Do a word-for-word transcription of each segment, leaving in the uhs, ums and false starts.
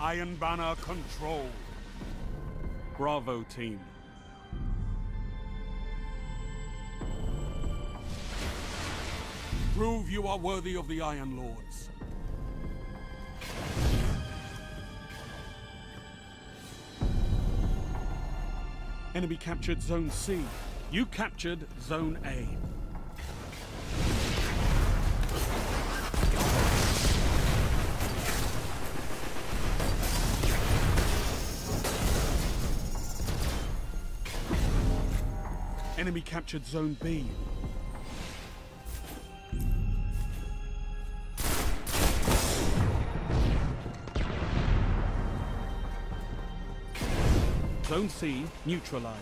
Iron Banner control. Bravo, team. Prove you are worthy of the Iron Lords. Enemy captured Zone C. You captured Zone A. Enemy captured Zone B. Zone C neutralized.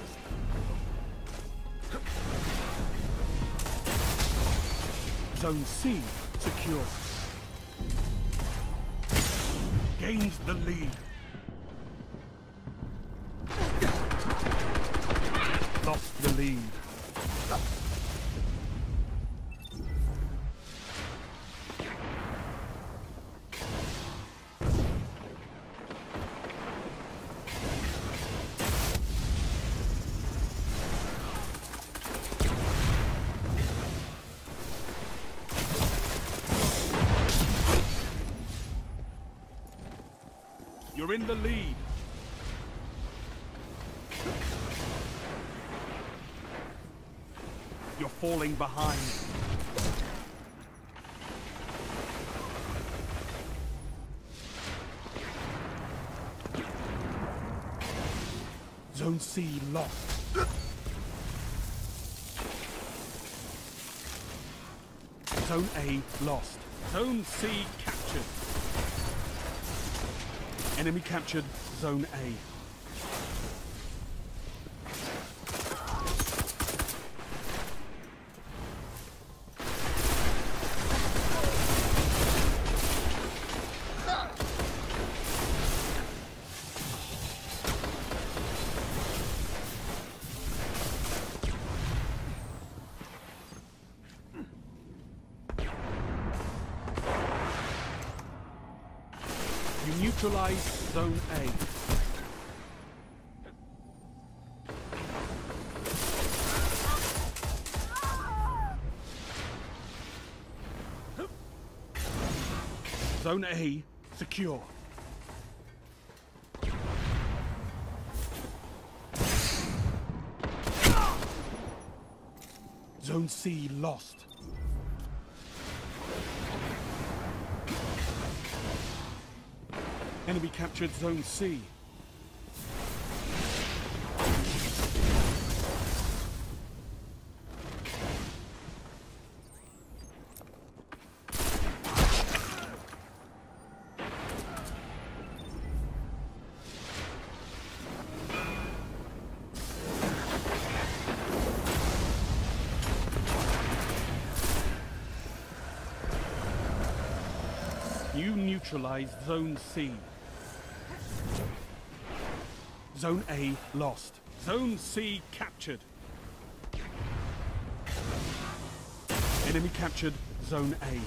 Zone C secure. Gains the lead. Lost the lead. You're in the lead. You're falling behind. Zone C lost. Zone A lost. Zone C captured. Enemy captured Zone A. You neutralize Zone A. Zone A secure. Zone C lost. Enemy captured Zone C. You neutralized Zone C. Zone A lost. Zone C captured. Enemy captured Zone A.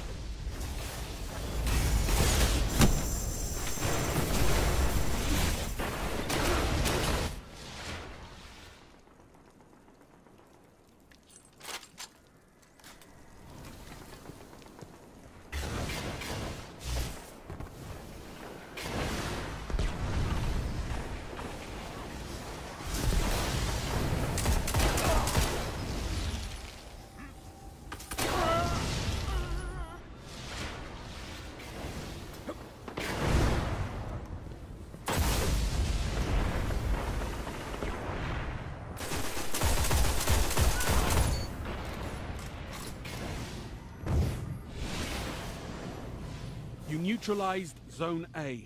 You neutralized Zone A.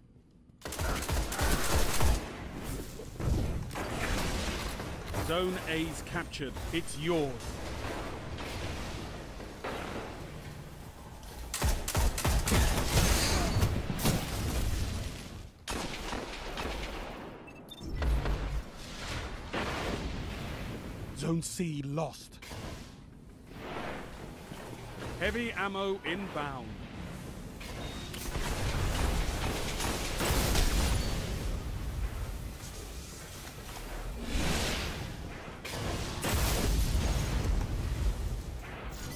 Zone A's captured. It's yours. Zone C lost. Heavy ammo inbound.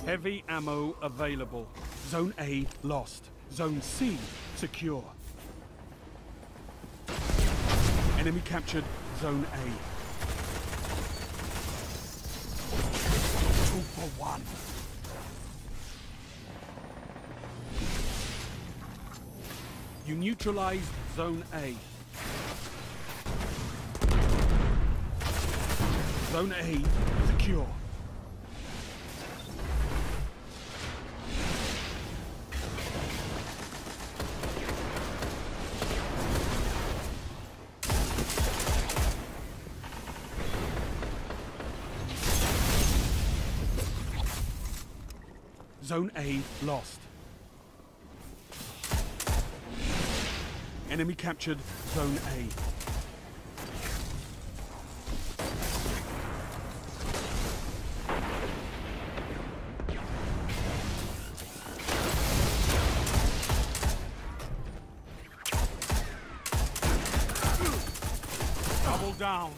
Heavy ammo available. Zone A lost. Zone C secure. Enemy captured Zone A. Two for one. You neutralized Zone A. Zone A secure. Zone A lost. Enemy captured Zone A. Double down.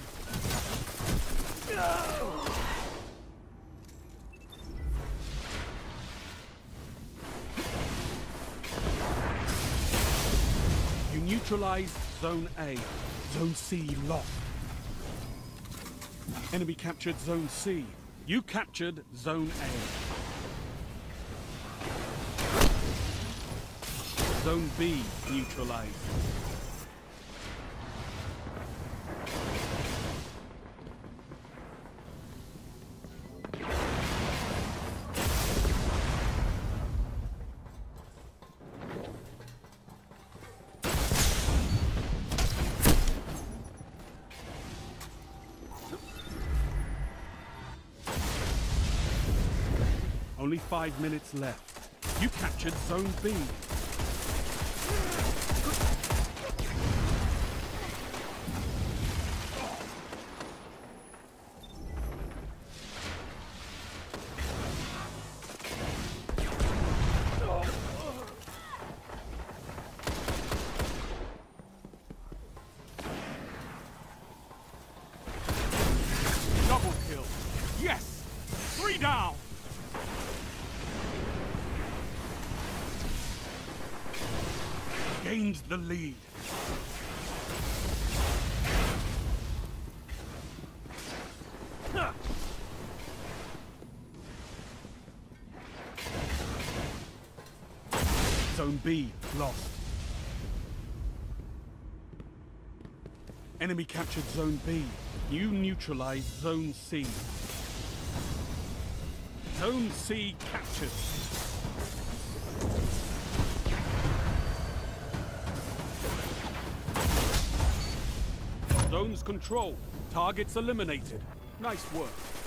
You neutralized Zone A. Zone C lost. Enemy captured Zone C. You captured Zone A. Zone B neutralized. Only five minutes left. You captured Zone B. Double kill. Yes! Three down! Gained the lead. Zone B lost. Enemy captured Zone B. You neutralized Zone C. Zone C captured. Zones control. Targets eliminated. Nice work.